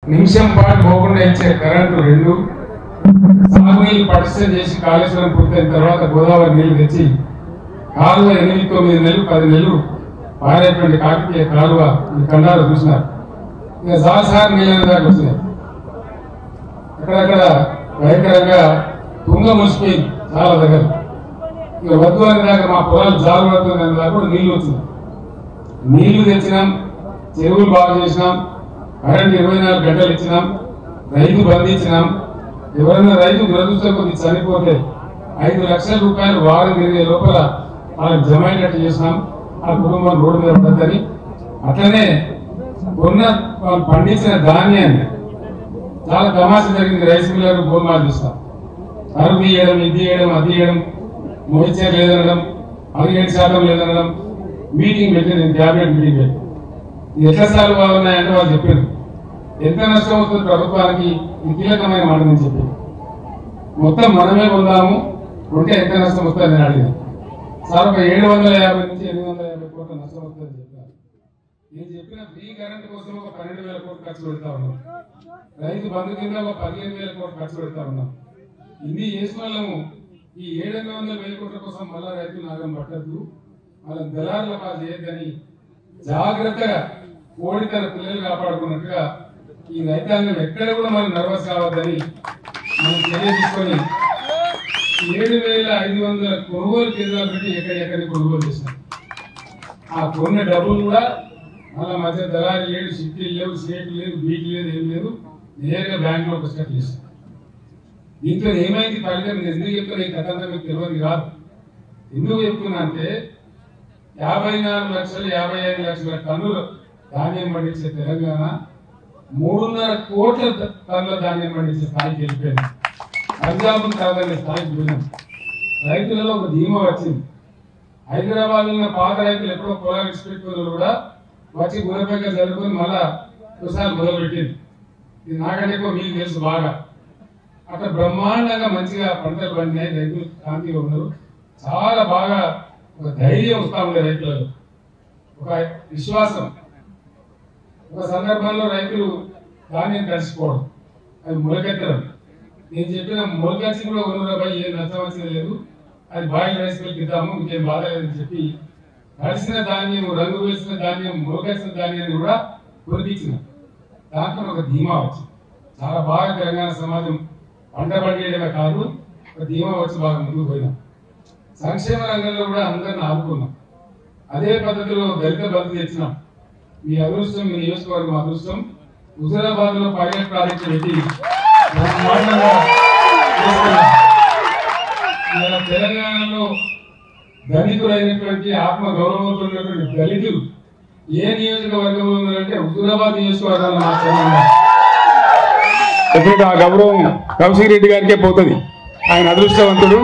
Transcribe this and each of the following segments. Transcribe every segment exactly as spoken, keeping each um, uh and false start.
నిమిషం పాటు పోకుండా ఇచ్చే కరెంటు రెండు, సాగునీళ్ళు పటిష్టం చేసి కాళేశ్వరం పూర్తయిన తర్వాత గోదావరి నీళ్లు తెచ్చి కాలువ ఎనిమిది తొమ్మిది నెలలు పది నెలలు పారేటువంటి కాకతీయ కాలువ ఈ కండాలు చూసినారు. ఇక సాసారి నీళ్ళ దాకా వచ్చినాయి. అక్కడక్కడ భయంకరంగా తుంగ ముసిపోయింది చాలా దగ్గర. ఇక వద్దు అనే దాకా మా పొలాలు జాలు పడుతుంది అనే దాకా కూడా నీళ్లు వచ్చినాయి. నీళ్లు తెచ్చినాం, చెరువులు బాగు చేసినాం, కరెంట్ ఇరవై నాలుగు గంటలు ఇచ్చినాం, రైతు బంధించినాం. ఎవరైనా రైతు దురదృష్టం కొద్ది చనిపోతే ఐదు లక్షల రూపాయలు వారం తిరిగే లోపల వాళ్ళకి జమ అయినట్టు చేసినాం. ఆ కుటుంబం రోడ్డు మీద పడద్దని. అట్లనే కొన్న వాళ్ళు పండించిన ధాన్యాన్ని చాలా తమాషా జరిగింది. రైస్ మిల్లర్లు గోల్మాలు తీస్తాం, కరువు తీయడం, ఇది తీయడం, అది తీయడం, మోయిచర్ లేదనడం, పదిహేడు శాతం లేదనడం. మీటింగ్ పెట్టి నేను క్యాబినెట్ మీటింగ్ పెట్టి ఎట్లా సార్లు బాగున్నాయంటే వాళ్ళు చెప్పారు ఎంత నష్టం అవుతుంది ప్రభుత్వానికి, ఇది కీలకమైన మాట నేను చెప్పాను. మొత్తం మనమే పొందాము, ఉంటే ఎంత నష్టం వస్తుందని నేను అడిగాను. సార్ ఒక ఏడు వందల యాభై నుంచి ఎనిమిది వందల యాభై కోట్ల నష్టం వస్తుందని చెప్పాను. నేను చెప్పిన ఫ్రీ కరెంట్ కోసం ఒక పన్నెండు వేల కోట్లు ఖర్చు పెడతా ఉన్నాం, రైతు బంధు కింద ఒక పదిహేను వేల కోట్లు ఖర్చు పెడతా ఉన్నాం. ఇన్ని చేసిన వాళ్ళము ఈ ఏడు ఎనిమిది వందల వేల కోట్ల కోసం మళ్ళా రైతు నాగం పట్టద్దు, వాళ్ళ దళారుల పాలు చేయొద్దని జాగ్రత్తగా కోడి తన పిల్లలు కాపాడుకున్నట్టుగా ఈ రైతాంగం ఎక్కడ కూడా మనం నర్వస్ కావద్దని మనం చర్య తీసుకొని ఏడు వేల ఐదు వందల కొనుగోలు కేంద్రాలు పెట్టి ఎక్కడెక్కడిని కొనుగోలు చేసినాం. ఆ కొన్న డబ్బులు కూడా మళ్ళా మధ్య దళారి లేడు, షిఫ్టీలు లేవు, స్టేట్లు లేదు, బీట్లు లేదు, ఏం లేదు, నేరుగా బ్యాంకులోకి వచ్చేటట్టు చేసినాం. దీంట్లో ఏమైంది ఫలితం ఎందుకు చెప్తున్నా ఈ కథ మీకు తెలియదు కాదు. ఎందుకు చెప్తున్నా అంటే యాభై నాలుగు లక్షలు యాభై ఐదు లక్షల టన్నులు ధాన్యం పండించే తెలంగాణ మూడున్నర కోట్ల టన్నుల ధాన్యం పండించే స్థాయికి వెళ్ళిపోయింది. పంజాబ్ కాదనే స్థాయికి పోయినాం. రైతులలో ఒక ధీమా వచ్చింది. హైదరాబాద్ ఉన్న పాత రైతులు ఎప్పుడో పొలాలు ఇచ్చిపెట్టుకున్నారు కూడా వచ్చి గురపేక జరుపుకొని మళ్ళా ఒకసారి మొదలుపెట్టింది. ఇది నాకంటే ఎక్కువ మీకు తెలుసు బాగా. అక్కడ బ్రహ్మాండంగా మంచిగా పంటలు పండినాయి, రైతులు కాంతిగా ఉన్నారు. చాలా బాగా ఒక ధైర్యం వస్తా ఉండే రైతులలో, ఒక విశ్వాసం. ఒక సందర్భంలో రైతులు ధాన్యం కలిసిపోవడం, అది మొలకెత్తడం. నేను చెప్పిన మొలకెచ్చి కూడా ఉన్నరాబాయి ఏం నష్టం వచ్చింది లేదు, అది బాయిల్ రైస్ మిల్కి ఇద్దాము, ఇంకేం బాధ లేదని చెప్పి కలిసిన ధాన్యం, రంగు వేసిన ధాన్యం, మొలకెచ్చిన ధాన్యాన్ని కూడా కురిపించిన. దాంట్లో ఒక ధీమా వచ్చింది. చాలా బాగా తెలంగాణ సమాజం పంట పండియడమే కాదు, ఒక ధీమా వచ్చి బాగా ముందుకు పోయినాం. సంక్షేమ రంగంలో కూడా అందరిని ఆదుకున్నాం. అదే పద్ధతిలో దళిత బంధు తెచ్చినాం. మీ అదృష్టం, మీ నియోజకవర్గం అదృష్టం. హుజూరాబాద్ లో పైలట్ ప్రాజెక్టు పెట్టి తెలంగాణలో దళితులైనటువంటి ఆత్మ గౌరవంతో ఉన్నటువంటి దళితులు ఏ నియోజకవర్గంలో ఉన్నారంటే హుజూరాబాద్ నియోజకవర్గంలో మాత్రమే. ఆ గౌరవం కౌశిక్ రెడ్డి గారికే పోతుంది. ఆయన అదృష్టవంతుడు.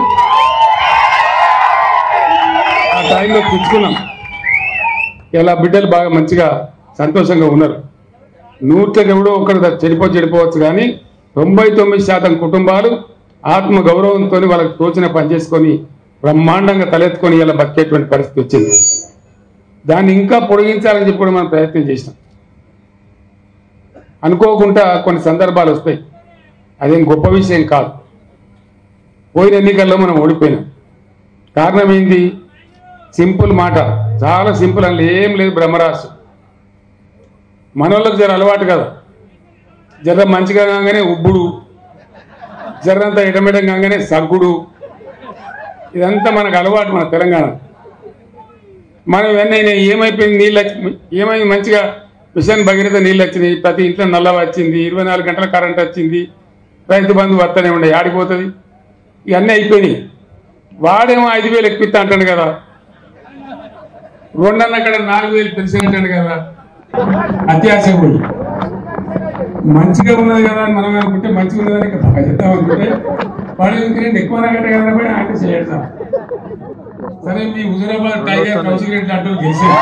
ఆ టైంలో తెచ్చుకున్నాం. ఇలా బిడ్డలు బాగా మంచిగా సంతోషంగా ఉన్నారు. నూట్లకి ఎవడో ఒకరు చెడిపో చెడిపోవచ్చు కానీ తొంభై తొమ్మిది శాతం కుటుంబాలు ఆత్మ గౌరవంతో వాళ్ళకి తోచిన పని చేసుకొని బ్రహ్మాండంగా తలెత్తుకొని ఇలా బతికేటువంటి పరిస్థితి వచ్చింది. దాన్ని ఇంకా పొడిగించాలని చెప్పి కూడా మనం ప్రయత్నం చేసినాం. అనుకోకుండా కొన్ని సందర్భాలు వస్తాయి, అదేం గొప్ప విషయం కాదు. పోయిన ఎన్నికల్లో మనం ఓడిపోయినాం. కారణం ఏంటి? సింపుల్ మాట, చాలా సింపుల్. అందులో ఏం లేదు, బ్రహ్మరాసు. మనోళ్ళకి జర అలవాటు కదా, జర మంచిగా కాగానే ఉబ్బుడు, జరంతా ఎడమెడం కాగానే సగ్గుడు, ఇదంతా మనకు అలవాటు మన తెలంగాణ. మనం ఇవన్నీ ఏమైపోయింది, నీళ్ళు వచ్చి ఏమైంది, మంచిగా మిషన్ భగీరథ నీళ్ళు వచ్చినాయి, ప్రతి ఇంట్లో నల్ల వచ్చింది, ఇరవై నాలుగు గంటల కరెంట్ వచ్చింది, రైతు బంధు వస్తూనే ఉండే, ఆడిపోతుంది, ఇవన్నీ అయిపోయినాయి. వాడేమో ఐదు వేలు ఎక్కువ అంటాడు కదా, రెండన్న అక్కడ నాలుగు వేలు పెన్షన్ అంటాడు కదా, అత్యాశ పోయి మంచిగా ఉన్నది కదా అని మనం అనుకుంటే మంచిగా ఉన్నదని బాగా చెప్తాం అనుకుంటే వాడు ఇంకేంటి ఎక్కువ నాకంటే కదా పోయి అంటే చేయడం. సరే, మీ హుజూరాబాద్ టైగర్ కౌశిక్ రెడ్డి అంటూ గెలిచింది,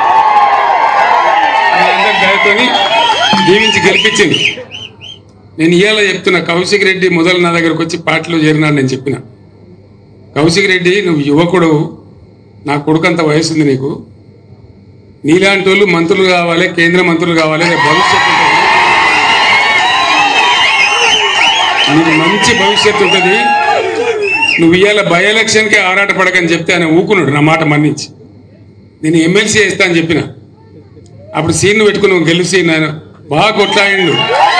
దీవించి గెలిపించింది. నేను ఇవాళ చెప్తున్నా, కౌశిక్ రెడ్డి మొదలు నా దగ్గరకు వచ్చి పార్టీలో చేరినాడు. నేను చెప్పిన, కౌశిక్ రెడ్డి నువ్వు యువకుడు, నా కొడుకంత వయసు ఉంది నీకు, నీలాంటి వాళ్ళు మంత్రులు కావాలి, కేంద్ర మంత్రులు కావాలి, భవిష్యత్తు నీకు మంచి భవిష్యత్తు ఉంటుంది. నువ్వు ఇవాళ బై ఎలక్షన్కి ఆరాట పడకని చెప్తే ఆయన ఊకున్నాడు, నా మాట మన్నించి. నేను ఎమ్మెల్సీ చేస్తా అని చెప్పిన. అప్పుడు సీన్ను పెట్టుకుని గెలిచి ఆయన బాగా కొట్లాడిండు.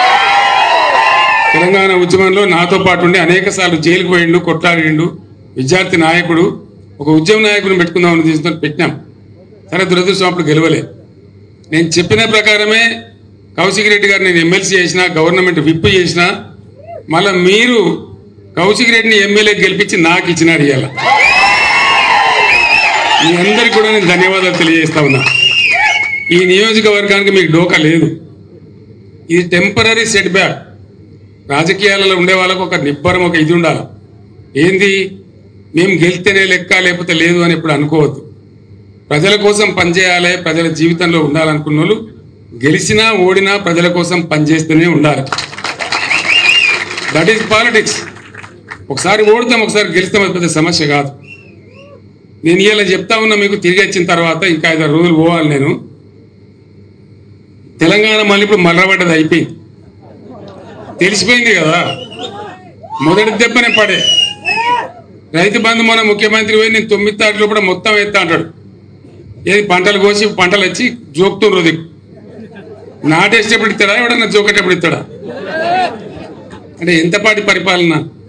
తెలంగాణ ఉద్యమంలో నాతో పాటు ఉండి అనేక సార్లు జైలుకు పోయిండు, కొట్లాడిండు. విద్యార్థి నాయకుడు. ఒక ఉద్యమ నాయకుడిని పెట్టుకుందామని తీసుకొని పెట్టినాం. సరే, దురదృష్టం అప్పుడు గెలవలే. నేను చెప్పిన ప్రకారమే కౌశిక్ రెడ్డి గారు నేను ఎమ్మెల్సీ చేసిన, గవర్నమెంట్ విప్ చేసిన, మళ్ళీ మీరు కౌశిక్ రెడ్డిని ఎమ్మెల్యే గెలిపించి నాకు ఇచ్చినారు. ఇవాళ మీ అందరికీ కూడా నేను ధన్యవాదాలు తెలియజేస్తా ఉన్నా. ఈ నియోజకవర్గానికి మీకు డోకా లేదు. ఇది టెంపరీ సెట్ బ్యాక్. రాజకీయాలలో ఉండే వాళ్ళకు ఒక నిబ్బరం, ఒక ఇది ఉండాలి. ఏంది, మేము గెలిస్తేనే లెక్క, లేకపోతే లేదు అని ఎప్పుడు అనుకోవద్దు. ప్రజల కోసం పనిచేయాలి, ప్రజల జీవితంలో ఉండాలనుకున్న వాళ్ళు గెలిచినా ఓడినా ప్రజల కోసం పనిచేస్తూనే ఉండాలి. That is politics. ఒకసారి ఓడుతాం, ఒకసారి గెలుస్తాం, అది పెద్ద సమస్య కాదు. నేను ఇలా చెప్తా ఉన్నా మీకు. తిరిగి వచ్చిన తర్వాత ఇంకా ఐదారు రోజులు పోవాలి నేను. తెలంగాణ మళ్ళీ ఇప్పుడు మర్రబడ్డది అయిపోయింది, తెలిసిపోయింది కదా. మొదటి దెబ్బనే పడే రైతు బంధు మన ముఖ్యమంత్రి పోయి నేను తొమ్మిది తారీఖులో కూడా మొత్తం ఎత్తా అంటాడు. ఏది పంటలు కోసి పంటలు వచ్చి జోకుతుండ్రు దిక్కు. నాటేసేటప్పుడు ఇస్తాడా, ఎవడన్నా జోకేటప్పుడు ఇస్తాడా? అంటే ఎంతపాటి పరిపాలన?